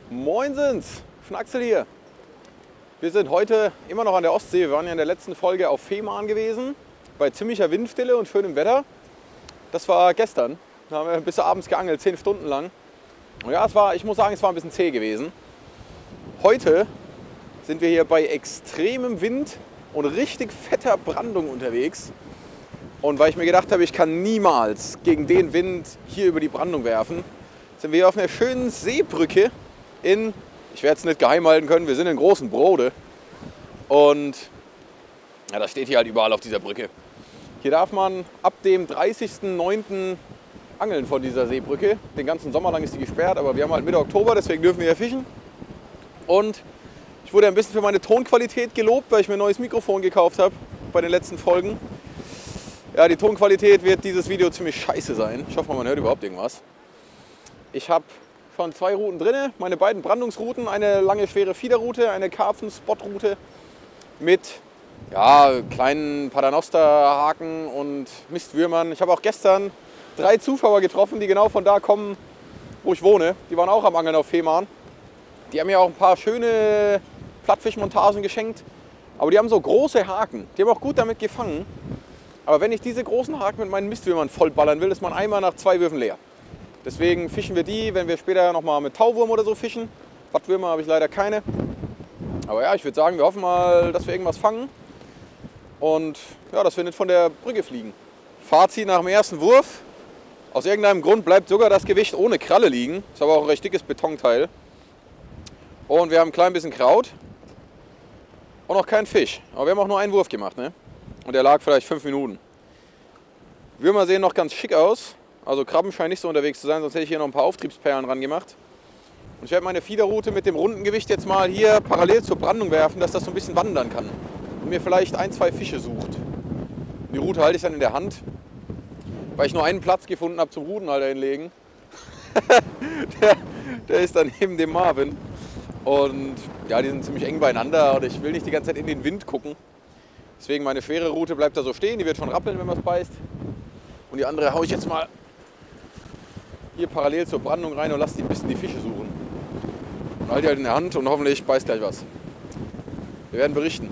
Moinsens, Schnacksel hier. Wir sind heute immer noch an der Ostsee. Wir waren ja in der letzten Folge auf Fehmarn gewesen, bei ziemlicher Windstille und schönem Wetter. Das war gestern. Da haben wir bis abends geangelt, 10 Stunden lang. Und ja, ich muss sagen, es war ein bisschen zäh gewesen. Heute sind wir hier bei extremem Wind und richtig fetter Brandung unterwegs. Und weil ich mir gedacht habe, ich kann niemals gegen den Wind hier über die Brandung werfen, sind wir hier auf einer schönen Seebrücke in, ich werde es nicht geheim halten können, wir sind in Großen Brode. Und ja, das steht hier halt überall auf dieser Brücke. Hier darf man ab dem 30.09. angeln von dieser Seebrücke. Den ganzen Sommer lang ist die gesperrt, aber wir haben halt Mitte Oktober, deswegen dürfen wir hier fischen. Und ich wurde ein bisschen für meine Tonqualität gelobt, weil ich mir ein neues Mikrofon gekauft habe bei den letzten Folgen. Ja, die Tonqualität wird dieses Video ziemlich scheiße sein. Ich hoffe mal, man hört überhaupt irgendwas. Ich habe schon 2 Routen drin, meine beiden Brandungsrouten, eine lange schwere Fiederroute, eine Karpfen-Spot-Route mit ja, kleinen Paternoster-Haken und Mistwürmern. Ich habe auch gestern 3 Zuschauer getroffen, die genau von da kommen, wo ich wohne. Die waren auch am Angeln auf Fehmarn. Die haben mir auch ein paar schöne Plattfischmontagen geschenkt. Aber die haben so große Haken. Die haben auch gut damit gefangen. Aber wenn ich diese großen Haken mit meinen Mistwürmern vollballern will, ist mein Eimer nach 2 Würfen leer. Deswegen fischen wir die, wenn wir später nochmal mit Tauwurm oder so fischen. Wattwürmer habe ich leider keine. Aber ja, ich würde sagen, wir hoffen mal, dass wir irgendwas fangen. Und ja, dass wir nicht von der Brücke fliegen. Fazit nach dem ersten Wurf. Aus irgendeinem Grund bleibt sogar das Gewicht ohne Kralle liegen. Ist aber auch ein recht dickes Betonteil. Und wir haben ein klein bisschen Kraut. Und noch keinen Fisch. Aber wir haben auch nur einen Wurf gemacht, ne? Und der lag vielleicht 5 Minuten. Würmer sehen noch ganz schick aus. Also Krabben scheinen nicht so unterwegs zu sein, sonst hätte ich hier noch ein paar Auftriebsperlen ran gemacht. Und ich werde meine Fiederroute mit dem runden Gewicht jetzt mal hier parallel zur Brandung werfen, dass das so ein bisschen wandern kann. Und mir vielleicht 1, 2 Fische sucht. Und die Route halte ich dann in der Hand, weil ich nur einen Platz gefunden habe zum Rudenhalter hinlegen. der ist dann neben dem Marvin. Und ja, die sind ziemlich eng beieinander und ich will nicht die ganze Zeit in den Wind gucken. Deswegen meine schwere Route bleibt da so stehen, die wird schon rappeln, wenn man es beißt. Und die andere haue ich jetzt mal hier parallel zur Brandung rein und lasse die ein bisschen die Fische suchen. Und halte die halt in der Hand und hoffentlich beißt gleich was. Wir werden berichten.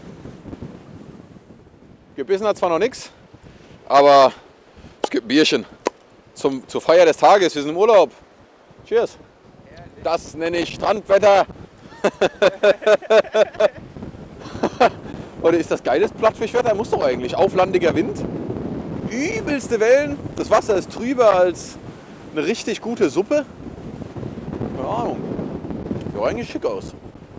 Gebissen hat zwar noch nichts, aber es gibt ein Bierchen. Zur Feier des Tages, wir sind im Urlaub. Cheers. Das nenne ich Strandwetter. Oder ist das geiles Plattfischwetter? Muss doch eigentlich. Auflandiger Wind, übelste Wellen. Das Wasser ist trüber als eine richtig gute Suppe. Keine Ahnung. Sieht eigentlich schick aus.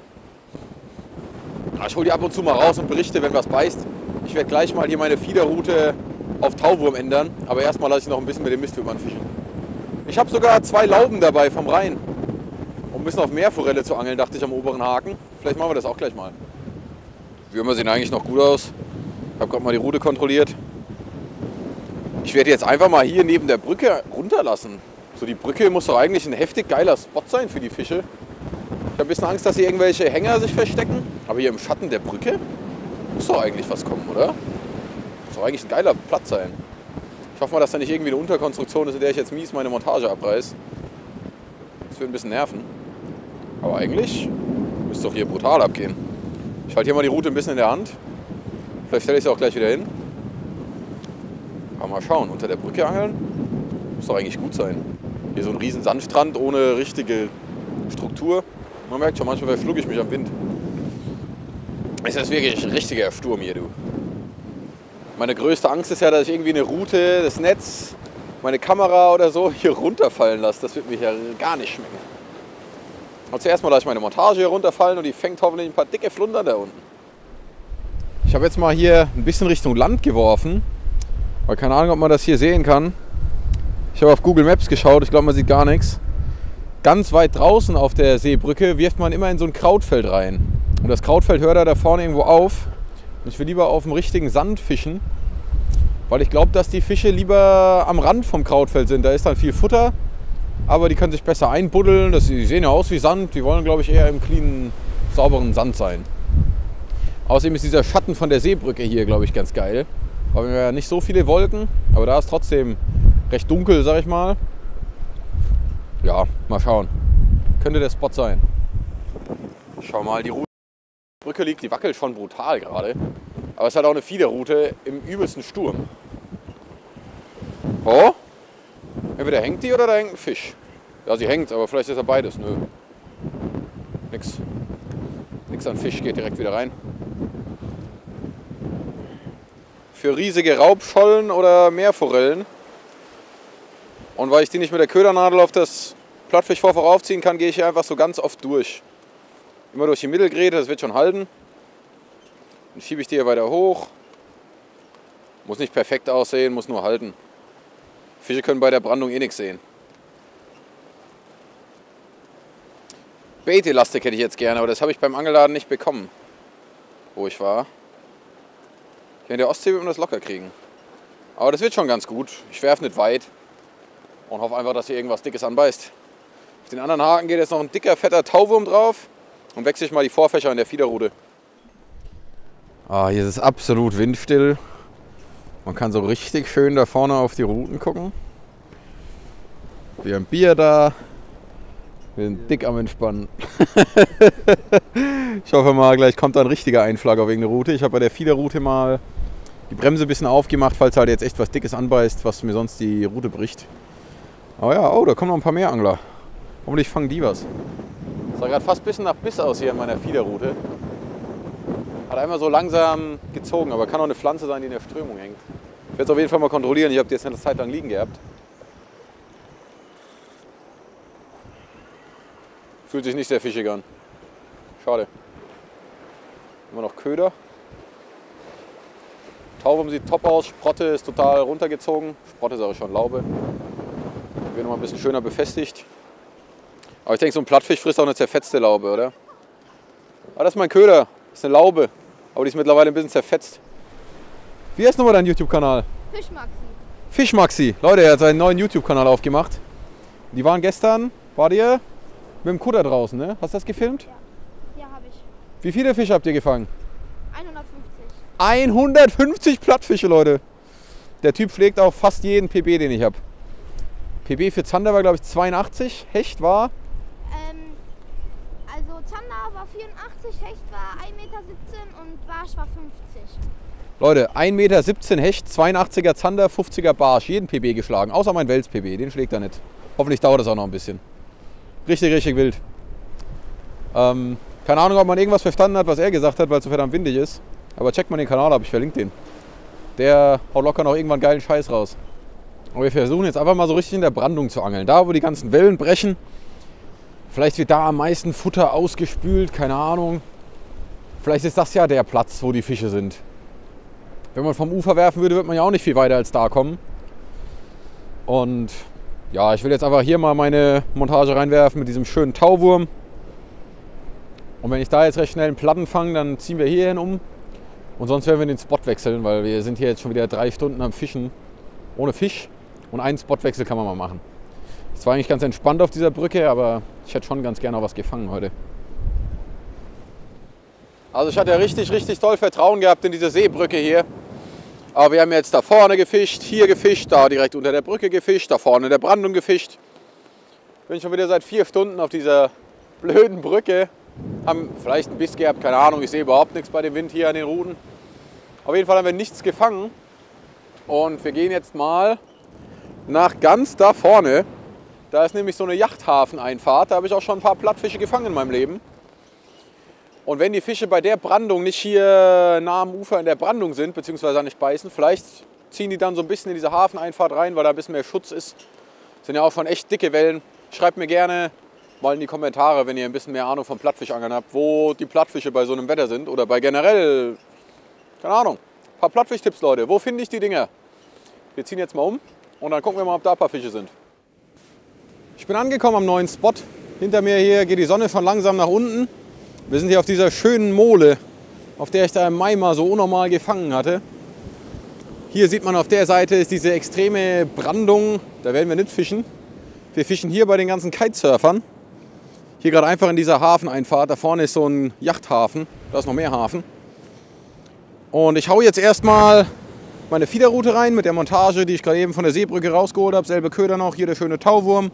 Ich hole die ab und zu mal raus und berichte, wenn was beißt. Ich werde gleich mal hier meine Fiederroute auf Tauwurm ändern. Aber erstmal lasse ich noch ein bisschen mit dem Mistwürmern fischen. Ich habe sogar 2 Lauben dabei vom Rhein. Um ein bisschen auf Meerforelle zu angeln, dachte ich am oberen Haken. Vielleicht machen wir das auch gleich mal. Würmer sehen eigentlich noch gut aus. Ich habe gerade mal die Route kontrolliert. Ich werde jetzt einfach mal hier neben der Brücke runterlassen. So, die Brücke muss doch eigentlich ein heftig geiler Spot sein für die Fische. Ich habe ein bisschen Angst, dass hier irgendwelche Hänger sich verstecken. Aber hier im Schatten der Brücke muss doch eigentlich was kommen, oder? Muss doch eigentlich ein geiler Platz sein. Ich hoffe mal, dass da nicht irgendwie eine Unterkonstruktion ist, in der ich jetzt mies meine Montage abreiße. Das wird ein bisschen nerven. Aber eigentlich müsste doch hier brutal abgehen. Ich halte hier mal die Route ein bisschen in der Hand. Vielleicht stelle ich sie auch gleich wieder hin. Aber mal schauen, unter der Brücke angeln muss doch eigentlich gut sein. Hier so ein riesen Sandstrand ohne richtige Struktur. Man merkt schon, manchmal verschlucke ich mich am Wind. Es ist wirklich ein richtiger Sturm hier, du. Meine größte Angst ist ja, dass ich irgendwie eine Route, das Netz, meine Kamera oder so hier runterfallen lasse. Das wird mich ja gar nicht schmecken. Und zuerst mal lasse ich meine Montage hier runterfallen und die fängt hoffentlich ein paar dicke Flundern da unten. Ich habe jetzt mal hier ein bisschen Richtung Land geworfen. Aber keine Ahnung, ob man das hier sehen kann. Ich habe auf Google Maps geschaut, ich glaube, man sieht gar nichts. Ganz weit draußen auf der Seebrücke wirft man immer in so ein Krautfeld rein. Und das Krautfeld hört da vorne irgendwo auf. Und ich will lieber auf dem richtigen Sand fischen. Weil ich glaube, dass die Fische lieber am Rand vom Krautfeld sind. Da ist dann viel Futter. Aber die können sich besser einbuddeln. Die sehen ja aus wie Sand. Die wollen, glaube ich, eher im cleanen, sauberen Sand sein. Außerdem ist dieser Schatten von der Seebrücke hier, glaube ich, ganz geil. Weil wir ja nicht so viele Wolken, aber da ist trotzdem recht dunkel, sag ich mal. Ja, mal schauen. könnte der Spot sein. Schau mal, die Route. Die Brücke liegt, die wackelt schon brutal gerade. Aber es ist halt auch eine Fiederroute im übelsten Sturm. Oh, entweder hängt die oder da hängt ein Fisch. Ja, sie hängt, aber vielleicht ist ja beides. Nö. Nix an Fisch, geht direkt wieder rein. Für riesige Raubschollen oder Meerforellen. Und weil ich die nicht mit der Ködernadel auf das Plattfischvorfach aufziehen kann, gehe ich hier einfach so ganz oft durch. Immer durch die Mittelgräte, das wird schon halten. Dann schiebe ich die hier weiter hoch. Muss nicht perfekt aussehen, muss nur halten. Fische können bei der Brandung eh nichts sehen. Bait-Elastik hätte ich jetzt gerne, aber das habe ich beim Angelladen nicht bekommen, wo ich war. Hier in der Ostsee wird man das locker kriegen. Aber das wird schon ganz gut. Ich werfe nicht weit und hoffe einfach, dass hier irgendwas Dickes anbeißt. Auf den anderen Haken geht jetzt noch ein dicker, fetter Tauwurm drauf und wechsle ich mal die Vorfächer in der Fiederrute. Ah, hier ist es absolut windstill. Man kann so richtig schön da vorne auf die Routen gucken. Wir haben Bier da. Wir sind dick am Entspannen. Ich hoffe mal, gleich kommt da ein richtiger Einschlag auf irgendeine Route. Ich habe bei der Fiederroute mal die Bremse ein bisschen aufgemacht, falls halt jetzt echt was Dickes anbeißt, was mir sonst die Route bricht. Aber ja, oh, da kommen noch ein paar mehr Angler. Hoffentlich fangen die was. Das sah gerade fast ein bisschen nach Biss aus hier in meiner Fiederroute. Hat einmal so langsam gezogen, aber kann auch eine Pflanze sein, die in der Strömung hängt. Ich werde es auf jeden Fall mal kontrollieren. Ich habe die jetzt eine Zeit lang liegen gehabt. Fühlt sich nicht sehr fischig an. Schade. Immer noch Köder. Tauwurm sieht top aus. Sprotte ist total runtergezogen. Sprotte ist aber schon Laube. Wird noch mal ein bisschen schöner befestigt. Aber ich denke, so ein Plattfisch frisst auch eine zerfetzte Laube, oder? Ah, das ist mein Köder. Das ist eine Laube. Aber die ist mittlerweile ein bisschen zerfetzt. Wie heißt nochmal dein YouTube-Kanal? Fischmaxi. Fischmaxi. Leute, er hat seinen neuen YouTube-Kanal aufgemacht. Die waren gestern, wart ihr mit dem Kutter draußen, ne? Hast du das gefilmt? Ja, habe ich. Wie viele Fische habt ihr gefangen? 150. 150 Plattfische, Leute. Der Typ pflegt auch fast jeden PB, den ich habe. PB für Zander war, glaube ich, 82. Hecht war? Also Zander war 84, Hecht war 1,17 Meter und Barsch war 50. Leute, 1,17 Meter Hecht, 82er Zander, 50er Barsch. Jeden PB geschlagen, außer mein Wels-PB. Den schlägt er nicht. Hoffentlich dauert das auch noch ein bisschen. Richtig, richtig wild. Keine Ahnung, ob man irgendwas verstanden hat, was er gesagt hat, weil es so verdammt windig ist. Aber checkt mal den Kanal ab, ich verlinke den. Der haut locker noch irgendwann geilen Scheiß raus. Aber wir versuchen jetzt einfach mal so richtig in der Brandung zu angeln. Da, wo die ganzen Wellen brechen. Vielleicht wird da am meisten Futter ausgespült, keine Ahnung. Vielleicht ist das ja der Platz, wo die Fische sind. Wenn man vom Ufer werfen würde, wird man ja auch nicht viel weiter als da kommen. Und ja, ich will jetzt einfach hier mal meine Montage reinwerfen mit diesem schönen Tauwurm. Und wenn ich da jetzt recht schnell einen Platten fange, dann ziehen wir hierhin um. Und sonst werden wir den Spot wechseln, weil wir sind hier jetzt schon wieder 3 Stunden am Fischen ohne Fisch. Und einen Spotwechsel kann man mal machen. Es war eigentlich ganz entspannt auf dieser Brücke, aber ich hätte schon ganz gerne auch was gefangen heute. Also ich hatte ja richtig, richtig toll Vertrauen gehabt in diese Seebrücke hier. Aber wir haben jetzt da vorne gefischt, hier gefischt, da direkt unter der Brücke gefischt, da vorne in der Brandung gefischt. Bin schon wieder seit 4 Stunden auf dieser blöden Brücke. Haben vielleicht ein Biss gehabt, keine Ahnung, ich sehe überhaupt nichts bei dem Wind hier an den Routen. Auf jeden Fall haben wir nichts gefangen. Und wir gehen jetzt mal nach ganz da vorne. Da ist nämlich so eine Yachthafeneinfahrt. Da habe ich auch schon ein paar Plattfische gefangen in meinem Leben. Und wenn die Fische bei der Brandung nicht hier nah am Ufer in der Brandung sind, beziehungsweise nicht beißen, vielleicht ziehen die dann so ein bisschen in diese Hafeneinfahrt rein, weil da ein bisschen mehr Schutz ist. Das sind ja auch schon echt dicke Wellen. Schreibt mir gerne mal in die Kommentare, wenn ihr ein bisschen mehr Ahnung vom Plattfischangeln habt, wo die Plattfische bei so einem Wetter sind oder bei generell, keine Ahnung, ein paar Plattfischtipps, Leute. Wo finde ich die Dinger? Wir ziehen jetzt mal um und dann gucken wir mal, ob da ein paar Fische sind. Ich bin angekommen am neuen Spot. Hinter mir hier geht die Sonne von langsam nach unten. Wir sind hier auf dieser schönen Mole, auf der ich da im Mai mal so unnormal gefangen hatte. Hier sieht man, auf der Seite ist diese extreme Brandung. Da werden wir nicht fischen. Wir fischen hier bei den ganzen Kitesurfern. Hier gerade einfach in dieser Hafeneinfahrt. Da vorne ist so ein Yachthafen. Da ist noch mehr Hafen. Und ich hau jetzt erstmal meine Fiederroute rein mit der Montage, die ich gerade eben von der Seebrücke rausgeholt habe. Selbe Köder noch. Hier der schöne Tauwurm.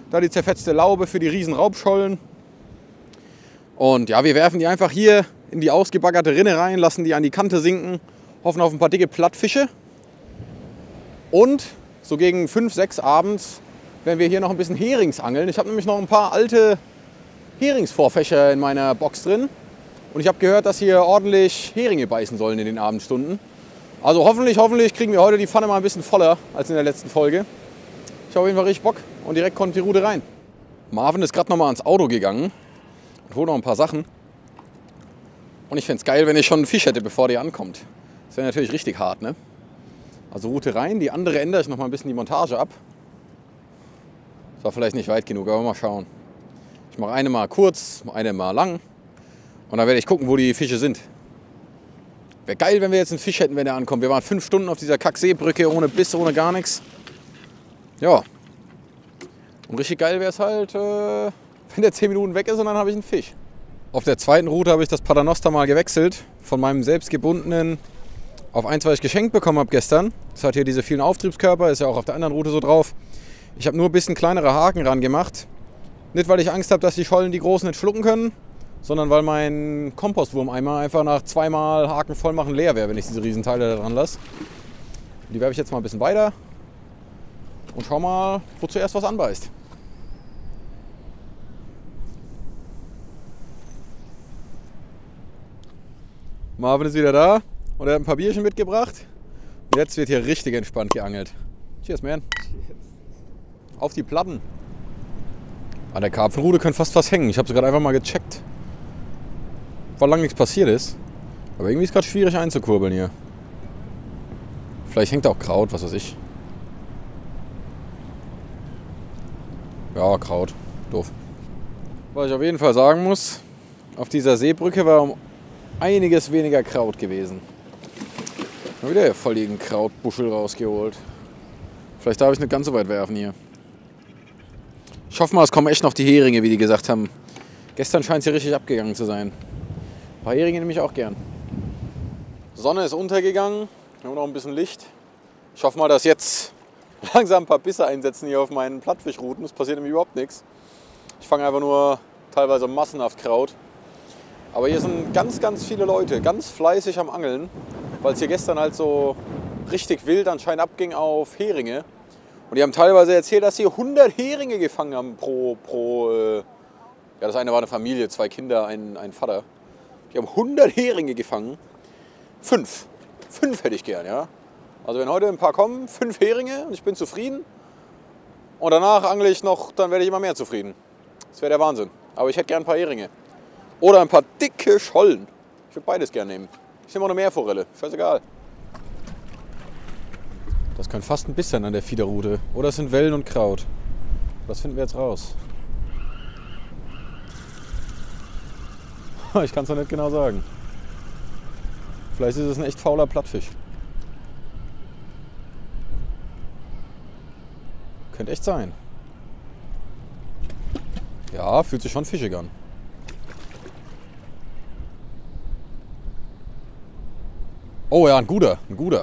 Da die zerfetzte Laube für die riesen Raubschollen. Und ja, wir werfen die einfach hier in die ausgebaggerte Rinne rein, lassen die an die Kante sinken, hoffen auf ein paar dicke Plattfische. Und so gegen 5, 6 abends werden wir hier noch ein bisschen Heringsangeln. Ich habe nämlich noch ein paar alte Heringsvorfächer in meiner Box drin. Und ich habe gehört, dass hier ordentlich Heringe beißen sollen in den Abendstunden. Also hoffentlich kriegen wir heute die Pfanne mal ein bisschen voller als in der letzten Folge. Ich habe auf jeden Fall richtig Bock und direkt kommt die Rute rein. Marvin ist gerade noch mal ans Auto gegangen und holt noch ein paar Sachen. Und ich fände es geil, wenn ich schon einen Fisch hätte, bevor der ankommt. Das wäre natürlich richtig hart, ne? Also Rute rein, die andere ändere ich noch mal ein bisschen die Montage ab. Das war vielleicht nicht weit genug, aber mal schauen. Ich mache eine mal kurz, eine mal lang. Und dann werde ich gucken, wo die Fische sind. Wäre geil, wenn wir jetzt einen Fisch hätten, wenn der ankommt. Wir waren 5 Stunden auf dieser Kackseebrücke, ohne Biss, ohne gar nichts. Ja. Und richtig geil wäre es halt, wenn der 10 Minuten weg ist und dann habe ich einen Fisch. Auf der zweiten Route habe ich das Paternoster mal gewechselt. Von meinem selbstgebundenen auf eins, was ich geschenkt bekommen habe gestern. Das hat hier diese vielen Auftriebskörper, ist ja auch auf der anderen Route so drauf. Ich habe nur ein bisschen kleinere Haken ran gemacht. Nicht, weil ich Angst habe, dass die Schollen die großen nicht schlucken können, sondern weil mein Kompostwurmeimer einfach nach 2-mal Haken voll machen leer wäre, wenn ich diese Riesenteile da dran lasse. Die werfe ich jetzt mal ein bisschen weiter und schau mal, wo zuerst was anbeißt. Marvin ist wieder da und er hat ein paar Bierchen mitgebracht. Und jetzt wird hier richtig entspannt geangelt. Cheers, man. Auf die Platten. An der Karpfenrute könnte fast was hängen. Ich habe sie gerade einfach mal gecheckt. Weil lange nichts passiert ist. Aber irgendwie ist es gerade schwierig einzukurbeln hier. Vielleicht hängt auch Kraut, was weiß ich. Ja, Kraut. Doof. Was ich auf jeden Fall sagen muss, auf dieser Seebrücke war um einiges weniger Kraut gewesen. Mal wieder voll den Krautbuschel rausgeholt. Vielleicht darf ich nicht ganz so weit werfen hier. Ich hoffe mal, es kommen echt noch die Heringe, wie die gesagt haben. Gestern scheint es hier richtig abgegangen zu sein. Ein paar Heringe nehme ich auch gern. Sonne ist untergegangen. Wir haben noch ein bisschen Licht. Ich hoffe mal, dass jetzt langsam ein paar Bisse einsetzen hier auf meinen Plattfischrouten. Es passiert nämlich überhaupt nichts. Ich fange einfach nur teilweise massenhaft Kraut. Aber hier sind ganz, ganz viele Leute, ganz fleißig am Angeln, weil es hier gestern halt so richtig wild anscheinend abging auf Heringe. Und die haben teilweise erzählt, dass sie 100 Heringe gefangen haben ja, das eine war eine Familie, 2 Kinder, ein Vater. Die haben 100 Heringe gefangen. 5 hätte ich gern, ja. Also wenn heute ein paar kommen, 5 Heringe und ich bin zufrieden. Und danach angle ich noch, dann werde ich immer mehr zufrieden. Das wäre der Wahnsinn. Aber ich hätte gern ein paar Heringe. Oder ein paar dicke Schollen. Ich würde beides gern nehmen. Ich nehme auch eine Meerforelle. Scheißegal. Das könnte fast ein bisschen an der Fiederrute. Oder es sind Wellen und Kraut. Das finden wir jetzt raus. Ich kann es noch nicht genau sagen. Vielleicht ist es ein echt fauler Plattfisch. Könnte echt sein. Ja, fühlt sich schon fischig an. Oh ja, ein guter.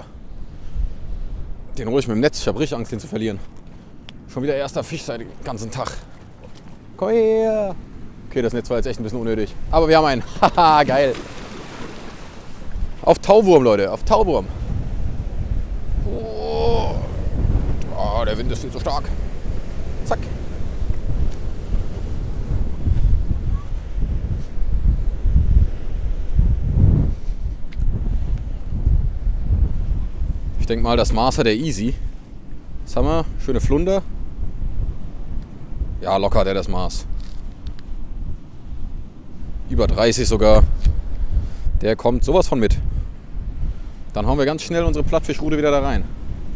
Den hole ich mit dem Netz. Ich habe richtig Angst, den zu verlieren. Schon wieder erster Fisch seit dem ganzen Tag. Komm her. Okay, das Netz war jetzt echt ein bisschen unnötig. Aber wir haben einen. Haha, geil. Auf Tauwurm, Leute. Auf Tauwurm. Oh, der Wind ist viel zu stark. Zack. Ich denke mal, das Maß hat der Easy. Was haben wir? Schöne Flunder. Ja, locker hat er das Maß. Über 30 sogar. Der kommt sowas von mit. Dann hauen wir ganz schnell unsere Plattfischrute wieder da rein.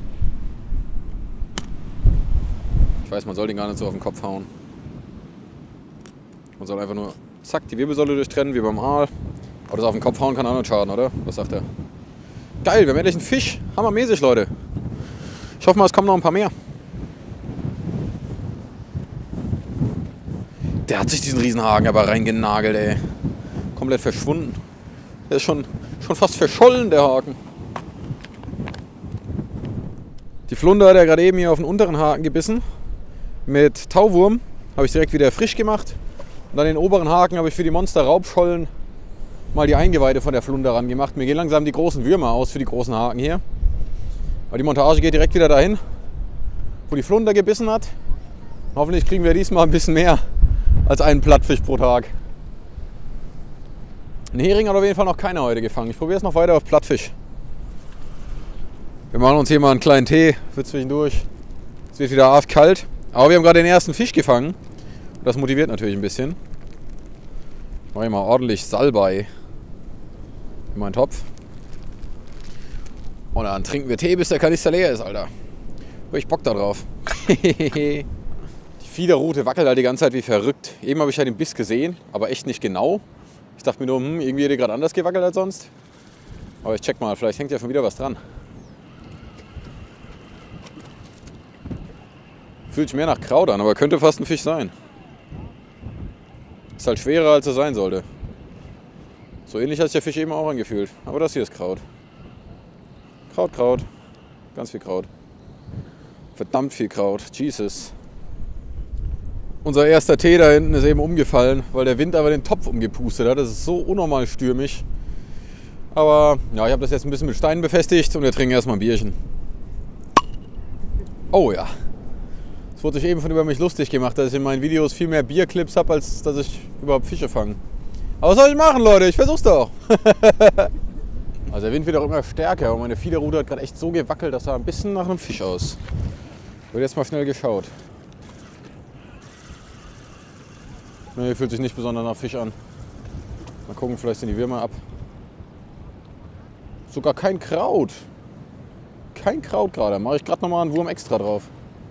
Ich weiß, man soll den gar nicht so auf den Kopf hauen. Man soll einfach nur, zack, die Wirbelsäule durchtrennen, wie beim Aal. Aber das auf den Kopf hauen kann auch nicht schaden, oder? Was sagt er? Geil, wir haben endlich einen Fisch. Hammermäßig, Leute. Ich hoffe mal, es kommen noch ein paar mehr. Der hat sich diesen Riesenhaken aber reingenagelt, ey. Komplett verschwunden. Der ist schon fast verschollen, der Haken. Die Flunder hat ja gerade eben hier auf den unteren Haken gebissen. mit Tauwurm. Habe ich direkt wieder frisch gemacht. Und dann den oberen Haken habe ich für die Monster-Raubschollen mal die Eingeweide von der Flunder ran gemacht. Mir gehen langsam die großen Würmer aus für die großen Haken hier. Aber die Montage geht direkt wieder dahin, wo die Flunder gebissen hat. Hoffentlich kriegen wir diesmal ein bisschen mehr als einen Plattfisch pro Tag. Einen Hering hat auf jeden Fall noch keiner heute gefangen. Ich probiere es noch weiter auf Plattfisch. Wir machen uns hier mal einen kleinen Tee für zwischendurch. Es wird wieder arg kalt. Aber wir haben gerade den ersten Fisch gefangen. Das motiviert natürlich ein bisschen. Ich mache hier mal ordentlich Salbei in meinen Topf. Und dann trinken wir Tee, bis der Kanister leer ist, Alter. Ich Bock da drauf. Die Fiederrute wackelt halt die ganze Zeit wie verrückt. Eben habe ich ja den Biss gesehen, aber echt nicht genau. Ich dachte mir nur, irgendwie hätte gerade anders gewackelt als sonst. Aber ich check mal, vielleicht hängt ja schon wieder was dran. Fühlt sich mehr nach Kraut an, aber könnte fast ein Fisch sein. Ist halt schwerer, als es sein sollte. So ähnlich hat sich der Fisch eben auch angefühlt. Aber das hier ist Kraut. Kraut, Kraut. Ganz viel Kraut. Verdammt viel Kraut. Jesus. Unser erster Tee da hinten ist eben umgefallen, weil der Wind aber den Topf umgepustet hat. Das ist so unnormal stürmisch. Aber ja, ich habe das jetzt ein bisschen mit Steinen befestigt und wir trinken erstmal ein Bierchen. Oh ja. Es wurde sich eben von über mich lustig gemacht, dass ich in meinen Videos viel mehr Bierclips habe, als dass ich überhaupt Fische fange. Aber was soll ich machen, Leute? Ich versuch's doch. Also der Wind wird auch immer stärker und meine Fiederrute hat gerade echt so gewackelt, dass sah ein bisschen nach einem Fisch aus. Wird jetzt mal schnell geschaut. Ne, fühlt sich nicht besonders nach Fisch an. Mal gucken, vielleicht sind die Würmer ab. Sogar kein Kraut. Kein Kraut gerade. Da mache ich gerade nochmal einen Wurm extra drauf.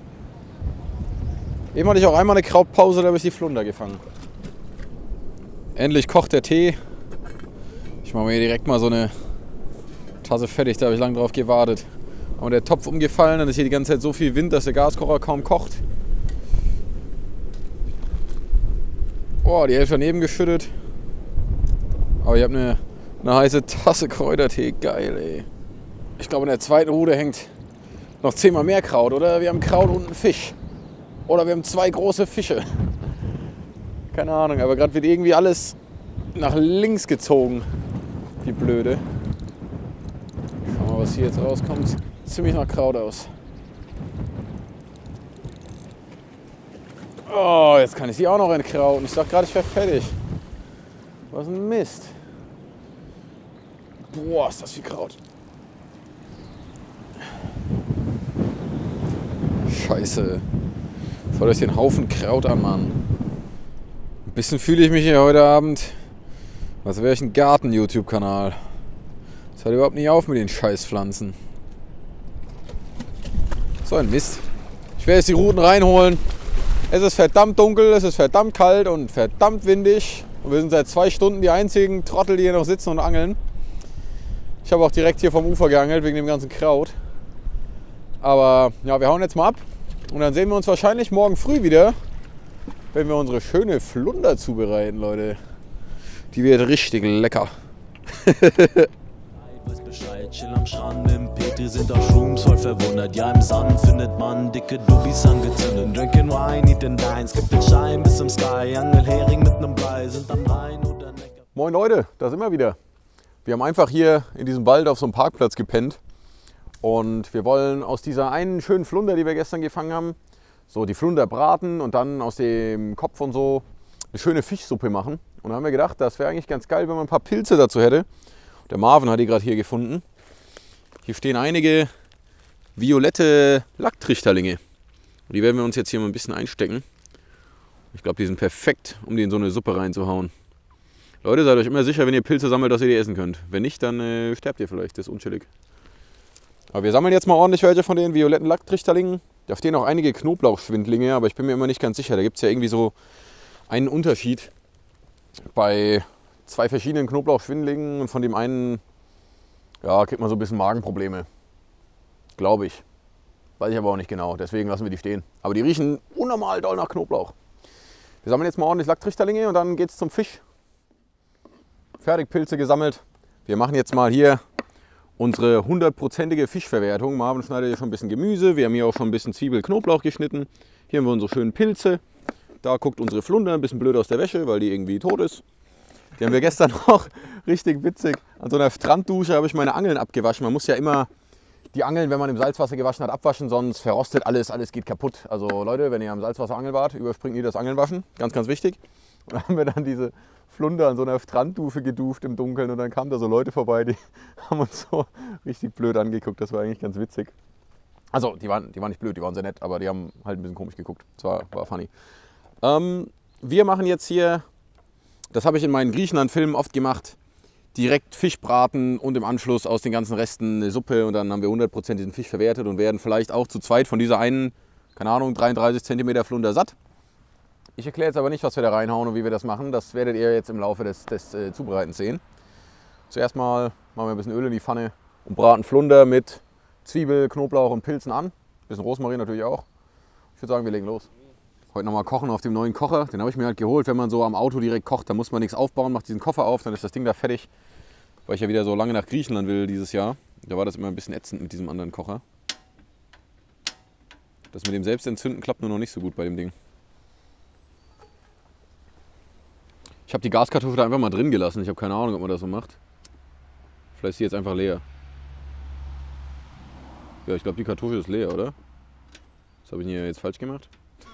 Eben hatte ich auch einmal eine Krautpause, da habe ich die Flunder gefangen. Endlich kocht der Tee. Ich mache mir hier direkt mal so eine Tasse fertig, da habe ich lange drauf gewartet. Aber der Topf umgefallen, dann ist hier die ganze Zeit so viel Wind, dass der Gaskocher kaum kocht. Oh, die Hälfte daneben geschüttet. Aber ich habe eine heiße Tasse Kräutertee. Geil, ey. Ich glaube, in der zweiten Rute hängt noch 10-mal mehr Kraut, oder? Wir haben Kraut und einen Fisch. Oder wir haben 2 große Fische. Keine Ahnung, aber gerade wird irgendwie alles nach links gezogen. Wie blöde. Schauen wir mal, was hier jetzt rauskommt. Sieht ziemlich nach Kraut aus. Oh, jetzt kann ich die auch noch entkrauten. Ich dachte gerade, ich wäre fertig. Was ein Mist. Boah, ist das viel Kraut. Scheiße. Schaut euch den Haufen Kraut an, Mann. Ein bisschen fühle ich mich hier heute Abend, als wäre ich ein Garten-YouTube-Kanal. Das hört überhaupt nicht auf mit den Scheißpflanzen. So ein Mist. Ich werde jetzt die Ruten reinholen. Es ist verdammt dunkel, es ist verdammt kalt und verdammt windig. Und wir sind seit 2 Stunden die einzigen Trottel, die hier noch sitzen und angeln. Ich habe auch direkt hier vom Ufer geangelt, wegen dem ganzen Kraut. Aber ja, wir hauen jetzt mal ab. Und dann sehen wir uns wahrscheinlich morgen früh wieder, wenn wir unsere schöne Flunder zubereiten, Leute. Die wird richtig lecker. Weiß Bescheid, chill am Strand mit dem Petri, sind auf Shrooms voll verwundert. Ja, im Sand findet man dicke Dubis angezündet. Drinking wine, eat den Dein, skip den Schein bis zum Sky. Angelhering mit nem Blei, sind am Rhein oder Neckar. Moin Leute, da sind wir wieder. Wir haben einfach hier in diesem Wald auf so einem Parkplatz gepennt. Und wir wollen aus dieser einen schönen Flunder, die wir gestern gefangen haben, so die Flunder braten und dann aus dem Kopf und so eine schöne Fischsuppe machen. Und da haben wir gedacht, das wäre eigentlich ganz geil, wenn man ein paar Pilze dazu hätte. Der Marvin hat die gerade hier gefunden. Hier stehen einige violette Lacktrichterlinge. Und die werden wir uns jetzt hier mal ein bisschen einstecken. Ich glaube, die sind perfekt, um die in so eine Suppe reinzuhauen. Leute, seid euch immer sicher, wenn ihr Pilze sammelt, dass ihr die essen könnt. Wenn nicht, dann sterbt ihr vielleicht, das ist unchillig. Aber wir sammeln jetzt mal ordentlich welche von den violetten Lacktrichterlingen. Da stehen auch einige Knoblauchschwindlinge, aber ich bin mir immer nicht ganz sicher. Da gibt es ja irgendwie so einen Unterschied bei 2 verschiedenen Knoblauchschwindlingen. Und von dem einen ja, kriegt man so ein bisschen Magenprobleme. Glaube ich. Weiß ich aber auch nicht genau. Deswegen lassen wir die stehen. Aber die riechen unnormal doll nach Knoblauch. Wir sammeln jetzt mal ordentlich Lacktrichterlinge und dann geht es zum Fisch. Fertig Pilze gesammelt. Wir machen jetzt mal hier unsere 100%ige Fischverwertung. Marvin schneidet hier schon ein bisschen Gemüse. Wir haben hier auch schon ein bisschen Zwiebel, Knoblauch geschnitten. Hier haben wir unsere schönen Pilze. Da guckt unsere Flunder ein bisschen blöd aus der Wäsche, weil die irgendwie tot ist. Die haben wir gestern auch richtig witzig. An so einer Stranddusche habe ich meine Angeln abgewaschen. Man muss ja immer die Angeln, wenn man im Salzwasser gewaschen hat, abwaschen, sonst verrostet alles, alles geht kaputt. Also Leute, wenn ihr am Salzwasser Angeln wart, überspringt nie das Angeln waschen. Ganz, ganz wichtig. Und dann haben wir dann diese Flunder an so einer Stranddusche geduscht im Dunkeln und dann kamen da so Leute vorbei, die haben uns so richtig blöd angeguckt. Das war eigentlich ganz witzig. Also die waren nicht blöd, die waren sehr nett, aber die haben halt ein bisschen komisch geguckt. Das war funny. Wir machen jetzt hier, das habe ich in meinen Griechenland-Filmen oft gemacht, direkt Fisch braten und im Anschluss aus den ganzen Resten eine Suppe und dann haben wir 100% diesen Fisch verwertet und werden vielleicht auch zu zweit von dieser einen, keine Ahnung, 33 cm Flunder satt. Ich erkläre jetzt aber nicht, was wir da reinhauen und wie wir das machen. Das werdet ihr jetzt im Laufe des Zubereitens sehen. Zuerst mal machen wir ein bisschen Öl in die Pfanne und braten Flunder mit Zwiebel, Knoblauch und Pilzen an. Ein bisschen Rosmarin natürlich auch. Ich würde sagen, wir legen los. Heute nochmal kochen auf dem neuen Kocher. Den habe ich mir halt geholt, wenn man so am Auto direkt kocht. Da muss man nichts aufbauen, macht diesen Koffer auf, dann ist das Ding da fertig. Weil ich ja wieder so lange nach Griechenland will dieses Jahr. Da war das immer ein bisschen ätzend mit diesem anderen Kocher. Das mit dem Selbstentzünden klappt nur noch nicht so gut bei dem Ding. Ich habe die Gaskartoffel da einfach mal drin gelassen. Ich habe keine Ahnung, ob man das so macht. Vielleicht ist die jetzt einfach leer. Ja, ich glaube, die Kartoffel ist leer, oder? Was habe ich hier jetzt falsch gemacht?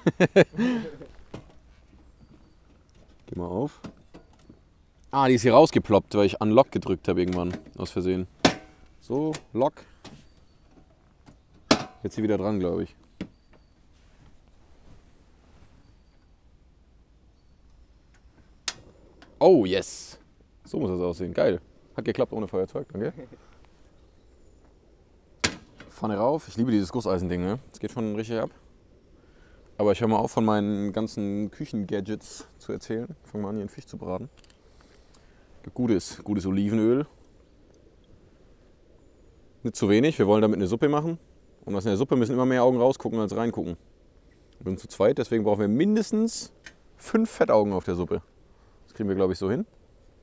Geh mal auf. Ah, die ist hier rausgeploppt, weil ich Unlock gedrückt habe irgendwann. Aus Versehen. So, Lock. Jetzt hier wieder dran, glaube ich. Oh, yes. So muss das aussehen. Geil. Hat geklappt ohne Feuerzeug, danke. Pfanne rauf. Ich liebe dieses Gusseisending, ne? Das geht schon richtig ab. Aber ich höre mal auf, von meinen ganzen Küchengadgets zu erzählen. Ich fange mal an, hier einen Fisch zu braten. Gutes Olivenöl. Nicht zu wenig, wir wollen damit eine Suppe machen. Und aus einer Suppe müssen immer mehr Augen rausgucken als reingucken. Wir sind zu zweit, deswegen brauchen wir mindestens 5 Fettaugen auf der Suppe. Das kriegen wir, glaube ich, so hin.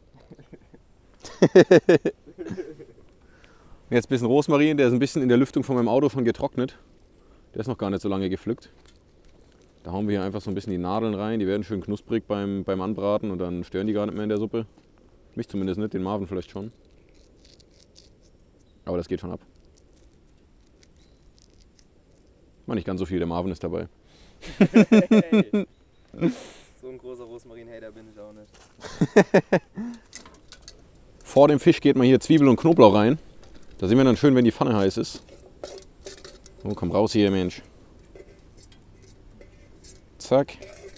Jetzt ein bisschen Rosmarin, der ist ein bisschen in der Lüftung von meinem Auto schon getrocknet. Der ist noch gar nicht so lange gepflückt. Da hauen wir hier einfach so ein bisschen die Nadeln rein. Die werden schön knusprig beim Anbraten und dann stören die gar nicht mehr in der Suppe. Mich zumindest nicht, den Marvin vielleicht schon. Aber das geht schon ab. War nicht ganz so viel, der Marvin ist dabei. Hey. So ein großer Rosmarin-Hater bin ich auch nicht. Vor dem Fisch geht man hier Zwiebel und Knoblauch rein. Da sehen wir dann schön, wenn die Pfanne heiß ist. Oh, komm raus hier, Mensch. Zack.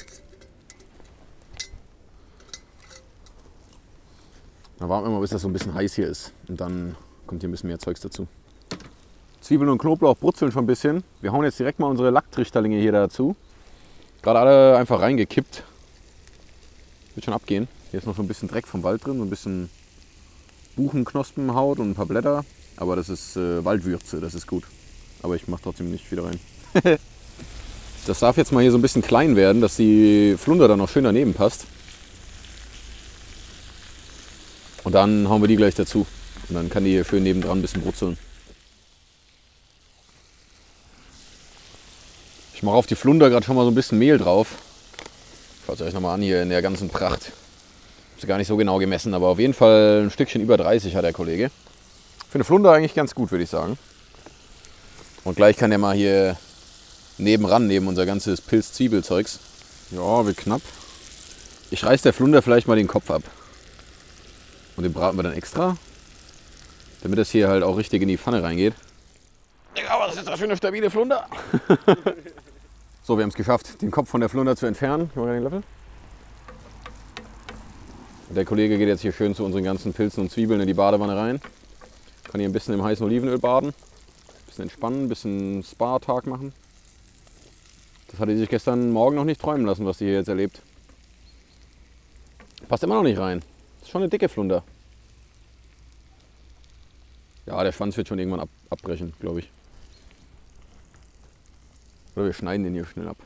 Dann warten wir mal, bis das so ein bisschen heiß hier ist. Und dann kommt hier ein bisschen mehr Zeugs dazu. Zwiebeln und Knoblauch brutzeln schon ein bisschen. Wir hauen jetzt direkt mal unsere Lacktrichterlinge hier dazu. Gerade alle einfach reingekippt. Wird schon abgehen. Hier ist noch so ein bisschen Dreck vom Wald drin, so ein bisschen Buchenknospenhaut und ein paar Blätter. Aber das ist Waldwürze, das ist gut. Aber ich mache trotzdem nicht viel rein. Das darf jetzt mal hier so ein bisschen klein werden, dass die Flunder dann noch schön daneben passt. Und dann hauen wir die gleich dazu. Und dann kann die hier schön nebendran ein bisschen brutzeln. Ich mache auf die Flunder gerade schon mal so ein bisschen Mehl drauf. Schaut es euch nochmal an hier in der ganzen Pracht. Ich habe sie gar nicht so genau gemessen, aber auf jeden Fall ein Stückchen über 30 hat der Kollege. Für eine Flunder eigentlich ganz gut, würde ich sagen. Und gleich kann der mal hier nebenan, neben unser ganzes Pilz-Zwiebelzeugs. Ja, wird knapp. Ich reiß der Flunder vielleicht mal den Kopf ab. Und den braten wir dann extra, damit das hier halt auch richtig in die Pfanne reingeht. Ja, was ist das für eine stabile Flunder? So, wir haben es geschafft, den Kopf von der Flunder zu entfernen. Ich mache den Löffel. Und der Kollege geht jetzt hier schön zu unseren ganzen Pilzen und Zwiebeln in die Badewanne rein. Kann hier ein bisschen im heißen Olivenöl baden. Ein bisschen entspannen, ein bisschen Spa-Tag machen. Das hatte sie sich gestern Morgen noch nicht träumen lassen, was sie hier jetzt erlebt. Passt immer noch nicht rein. Das ist schon eine dicke Flunder. Ja, der Schwanz wird schon irgendwann abbrechen, glaube ich. Oder wir schneiden den hier schnell ab.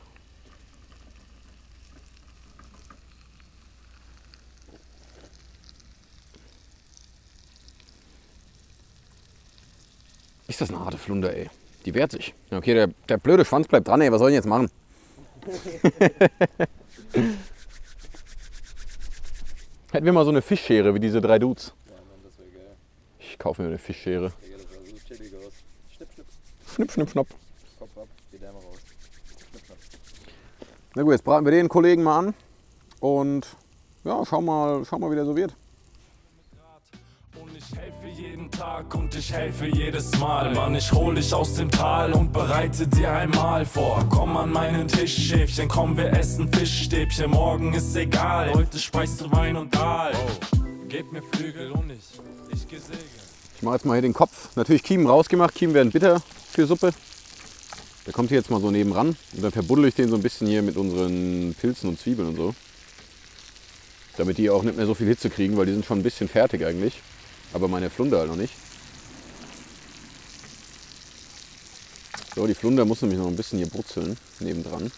Ist das eine harte Flunder, ey. Die wehrt sich. Okay, der blöde Schwanz bleibt dran, ey. Was soll ich denn jetzt machen? Hätten wir mal so eine Fischschere wie diese 3 Dudes. Ja, Mann, das wäre geil. Ich kaufe mir eine Fischschere. Digga, das sah so chillig aus. Schnipp, schnipp. Schnipp, schnipp, schnapp. Kopf ab, die Därme raus. Schnipp, schnapp. Na gut, jetzt braten wir den Kollegen mal an. Und ja, schau mal, wie der so wird. Und ich helfe jeden Tag und ich helfe jedes Mal. Mann, ich hol dich aus dem Tal und bereite dir ein Mahl vor. Komm an meinen Tisch, Schäfchen, komm, wir essen Fischstäbchen. Morgen ist egal, heute speist du Wein und Dahl. Oh, gib mir Flügel und ich geh segeln. Ich mache jetzt mal hier den Kopf. Natürlich Kiemen rausgemacht. Kiemen werden bitter für Suppe. Der kommt hier jetzt mal so nebenan. Und dann verbuddel ich den so ein bisschen hier mit unseren Pilzen und Zwiebeln und so. Damit die auch nicht mehr so viel Hitze kriegen, weil die sind schon ein bisschen fertig eigentlich. Aber meine Flunder halt noch nicht. So, die Flunder muss nämlich noch ein bisschen hier brutzeln, nebendran.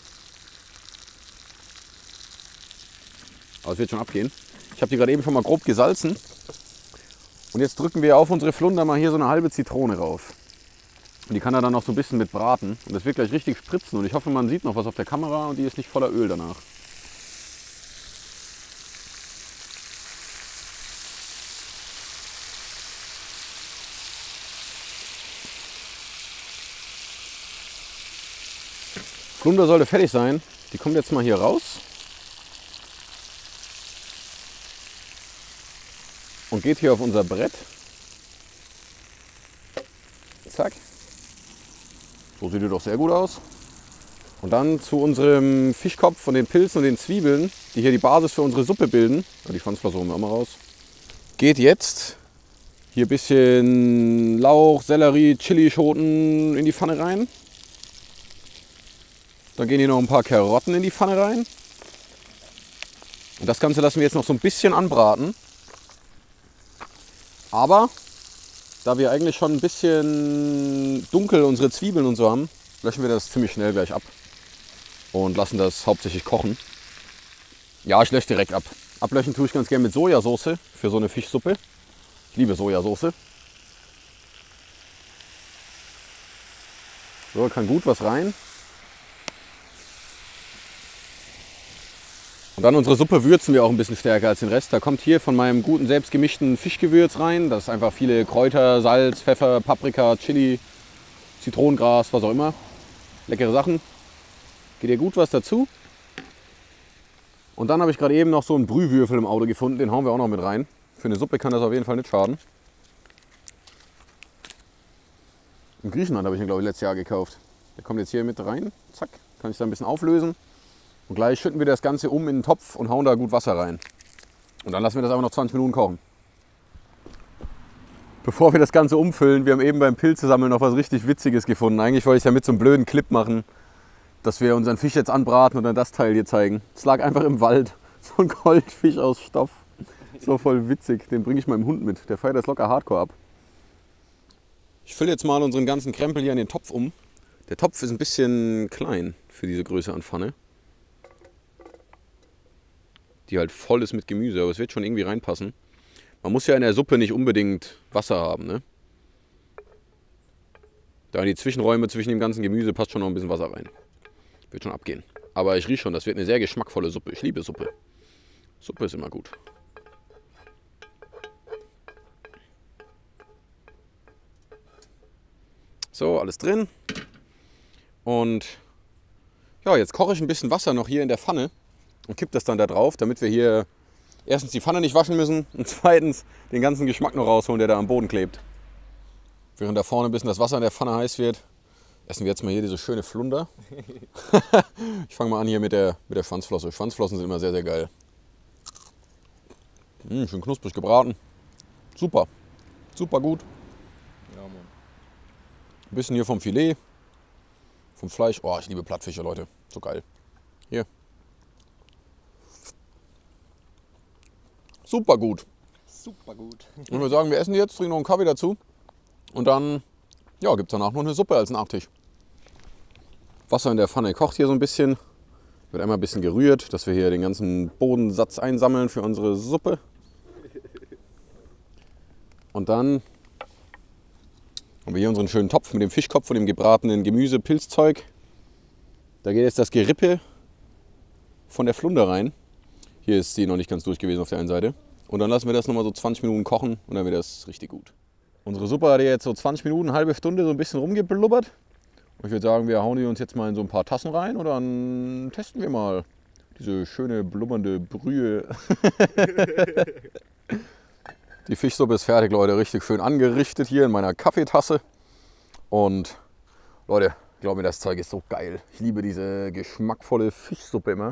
Aber es wird schon abgehen. Ich habe die gerade eben schon mal grob gesalzen. Und jetzt drücken wir auf unsere Flunder mal hier so eine halbe Zitrone rauf. Und die kann er dann noch so ein bisschen mit braten. Und das wird gleich richtig spritzen. Und ich hoffe, man sieht noch was auf der Kamera und die ist nicht voller Öl danach. Flunder sollte fertig sein. Die kommt jetzt mal hier raus. Und geht hier auf unser Brett. Zack. So sieht die doch sehr gut aus. Und dann zu unserem Fischkopf von den Pilzen und den Zwiebeln, die hier die Basis für unsere Suppe bilden. Ja, die Schwanzflosse holen wir auch mal raus. Geht jetzt hier ein bisschen Lauch, Sellerie, Chilischoten in die Pfanne rein. Dann gehen hier noch ein paar Karotten in die Pfanne rein. Und das Ganze lassen wir jetzt noch so ein bisschen anbraten. Aber da wir eigentlich schon ein bisschen dunkel unsere Zwiebeln und so haben, löschen wir das ziemlich schnell gleich ab. Und lassen das hauptsächlich kochen. Ja, ich lösche direkt ab. Ablöschen tue ich ganz gerne mit Sojasauce für so eine Fischsuppe. Ich liebe Sojasauce. So, kann gut was rein. Und dann unsere Suppe würzen wir auch ein bisschen stärker als den Rest. Da kommt hier von meinem guten selbstgemischten Fischgewürz rein. Das ist einfach viele Kräuter, Salz, Pfeffer, Paprika, Chili, Zitronengras, was auch immer. Leckere Sachen. Geht hier gut was dazu. Und dann habe ich gerade eben noch so einen Brühwürfel im Auto gefunden. Den hauen wir auch noch mit rein. Für eine Suppe kann das auf jeden Fall nicht schaden. In Griechenland habe ich ihn, glaube ich, letztes Jahr gekauft. Der kommt jetzt hier mit rein. Zack, kann ich da ein bisschen auflösen. Und gleich schütten wir das Ganze um in den Topf und hauen da gut Wasser rein. Und dann lassen wir das einfach noch 20 Minuten kochen. Bevor wir das Ganze umfüllen, wir haben eben beim Pilzesammeln noch was richtig Witziges gefunden. Eigentlich wollte ich ja mit so einem blöden Clip machen, dass wir unseren Fisch jetzt anbraten und dann das Teil hier zeigen. Es lag einfach im Wald, so ein Goldfisch aus Stoff. So voll witzig, den bringe ich meinem Hund mit. Der feiert das locker hardcore ab. Ich fülle jetzt mal unseren ganzen Krempel hier in den Topf um. Der Topf ist ein bisschen klein für diese Größe an Pfanne. Die halt voll ist mit Gemüse, aber es wird schon irgendwie reinpassen. Man muss ja in der Suppe nicht unbedingt Wasser haben, ne? Da in die Zwischenräume zwischen dem ganzen Gemüse passt schon noch ein bisschen Wasser rein. Wird schon abgehen. Aber ich rieche schon, das wird eine sehr geschmackvolle Suppe. Ich liebe Suppe. Suppe ist immer gut. So, alles drin. Und ja, jetzt koche ich ein bisschen Wasser noch hier in der Pfanne. Und kipp das dann da drauf, damit wir hier erstens die Pfanne nicht waschen müssen und zweitens den ganzen Geschmack noch rausholen, der da am Boden klebt. Während da vorne ein bisschen das Wasser in der Pfanne heiß wird, essen wir jetzt mal hier diese schöne Flunder. Ich fange mal an hier mit der Schwanzflosse. Schwanzflossen sind immer sehr, sehr geil. Schön knusprig gebraten. Super. Super gut. Ja, Mann. Ein bisschen hier vom Filet, vom Fleisch. Oh, ich liebe Plattfische, Leute. So geil. Hier. Super gut. Super gut. Und wir sagen, wir essen jetzt, trinken noch einen Kaffee dazu. Und dann ja, gibt es danach noch eine Suppe als Nachtisch. Wasser in der Pfanne kocht hier so ein bisschen. Wird einmal ein bisschen gerührt, dass wir hier den ganzen Bodensatz einsammeln für unsere Suppe. Und dann haben wir hier unseren schönen Topf mit dem Fischkopf und dem gebratenen Gemüse, Pilzzeug. Da geht jetzt das Gerippe von der Flunder rein. Hier ist sie noch nicht ganz durch gewesen auf der einen Seite. Und dann lassen wir das nochmal so 20 Minuten kochen und dann wird das richtig gut. Unsere Suppe hat jetzt so 20 Minuten, eine halbe Stunde so ein bisschen rumgeblubbert. Und ich würde sagen, wir hauen die uns jetzt mal in so ein paar Tassen rein und dann testen wir mal diese schöne blubbernde Brühe. Die Fischsuppe ist fertig, Leute. Richtig schön angerichtet hier in meiner Kaffeetasse. Und Leute, glaub mir, das Zeug ist so geil. Ich liebe diese geschmackvolle Fischsuppe immer.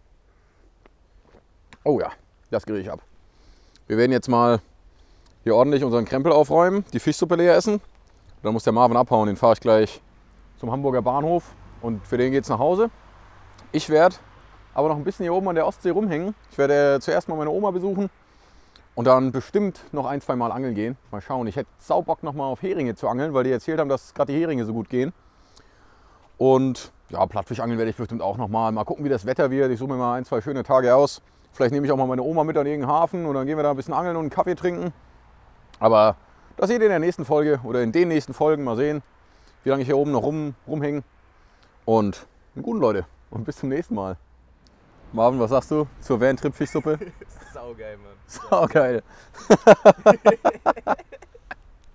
Oh ja, das kriege ich ab. Wir werden jetzt mal hier ordentlich unseren Krempel aufräumen, die Fischsuppe leer essen. Dann muss der Marvin abhauen, den fahre ich gleich zum Hamburger Bahnhof und für den geht es nach Hause. Ich werde aber noch ein bisschen hier oben an der Ostsee rumhängen. Ich werde zuerst mal meine Oma besuchen und dann bestimmt noch ein, zwei Mal angeln gehen. Mal schauen, ich hätte Saubock noch mal auf Heringe zu angeln, weil die erzählt haben, dass gerade die Heringe so gut gehen. Und ja, Plattfischangeln werde ich bestimmt auch noch mal. Mal gucken, wie das Wetter wird. Ich suche mir mal ein, zwei schöne Tage aus. Vielleicht nehme ich auch mal meine Oma mit an irgendeinen Hafen und dann gehen wir da ein bisschen angeln und einen Kaffee trinken. Aber das seht ihr in der nächsten Folge oder in den nächsten Folgen. Mal sehen, wie lange ich hier oben noch rumhänge. Und einen guten, Leute. Und bis zum nächsten Mal. Marvin, was sagst du zur Van-Trip-Fischsuppe? Saugeil, Mann. Saugeil.